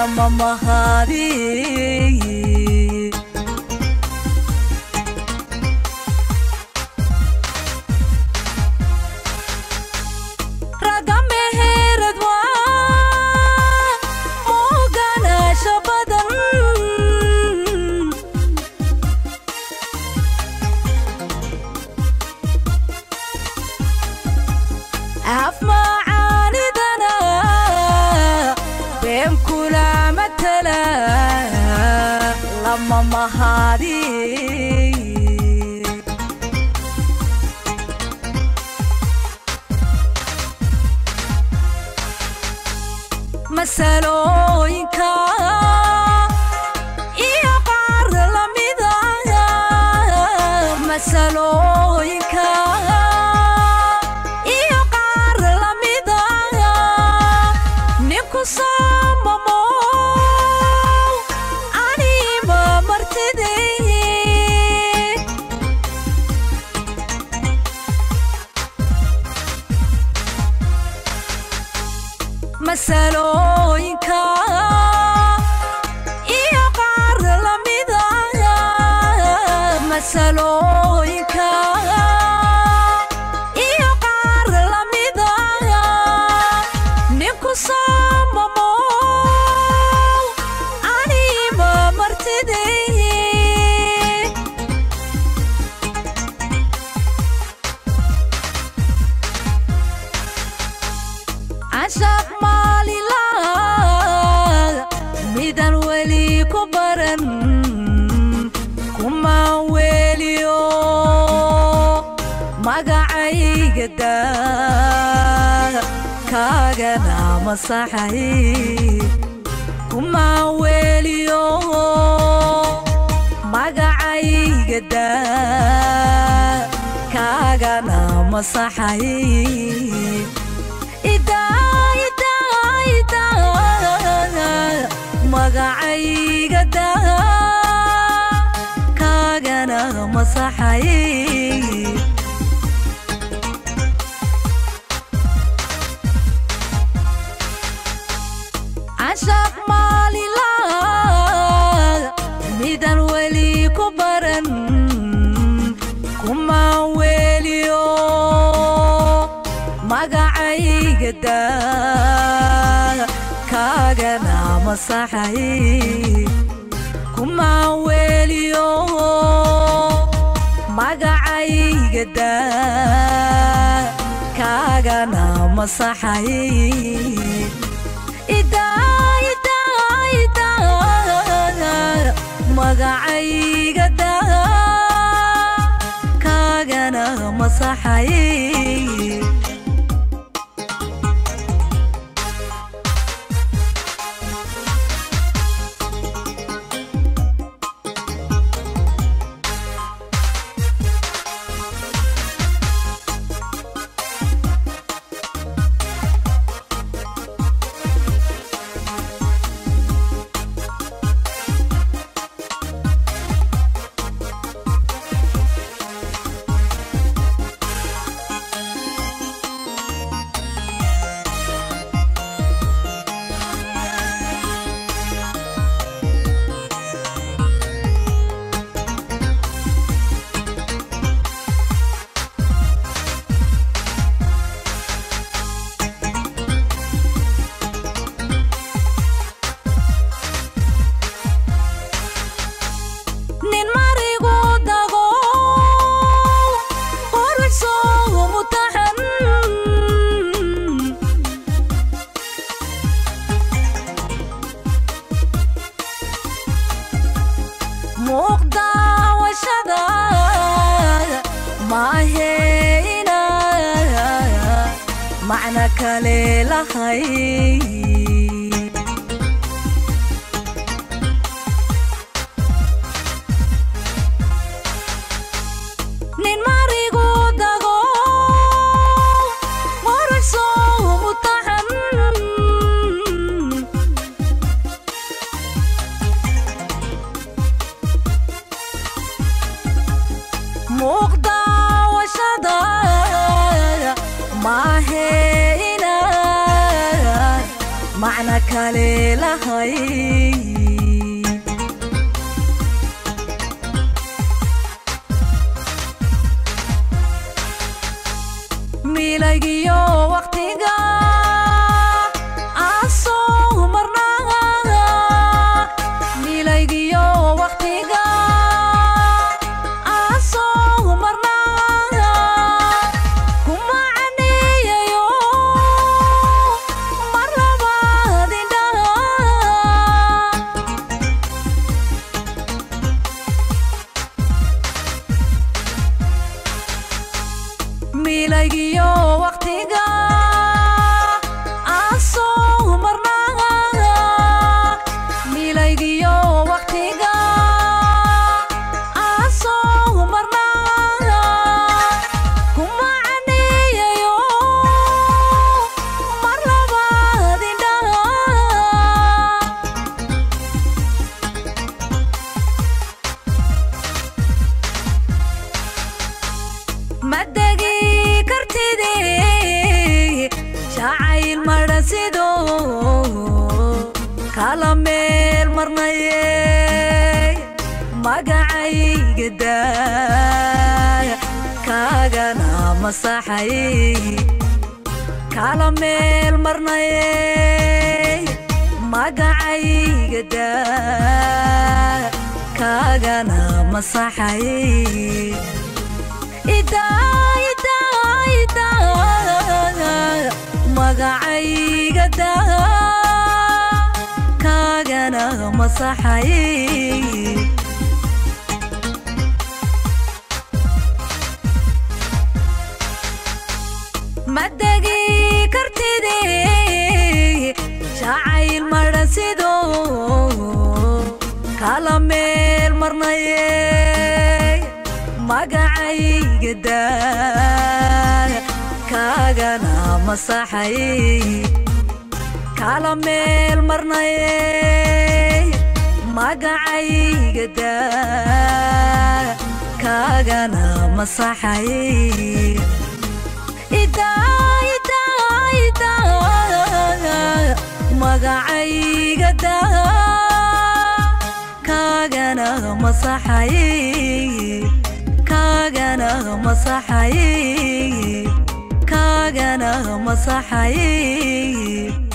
lama mahadi lama mahadi masalooyinka iyo qaar lamida masalooyinka iyo qaar lamida ninku samamo masalooyinka iyo qaar lamida masalooyinka iyo qaar lamida ninku samamo anima martidii عشق مالي لا ميدان ولي كبرن كما وليو مقعي قدا كاغنا مصحي كما وليو مقعي قدا كاغنا مصحي magacayga daa kaagana masaxay عشق مالي لا ميدان ولي كبرن كما وليو magacayga daa kaagana masaxay kuma weliyo magacayga daa kaagana masaxay ida magacayga daa kaagana masaxay معنى كليلة خي نين ماريغو داغو مورسو متحن موقدا وشدا ما هينا kale lahay milagiyo waqtiga asoo marnaa milagiyo waqtiga asoo marnaa kuma caneeyayo mar labaad indhaha milagiyo waqtiga asoo marnaa milagiyo waqtiga asoo marnaa kuma caneeyayo mar labaad indhaha madagi kartide jacayl marasido kala meel marnaye magacayga daaya kaagana masaxay kala meel marnaye magacayga daaya kaagana masaxay ida magacayga daa kaagana masaxay madagi kartide jacayl marasido kala meel marnaye magacayga daaya kaagana masaxay kala meel marnaye magacayga daaya kaagana masaxay ida magacayga daa kaagana masaxay kaagana masaxay kaagana masaxay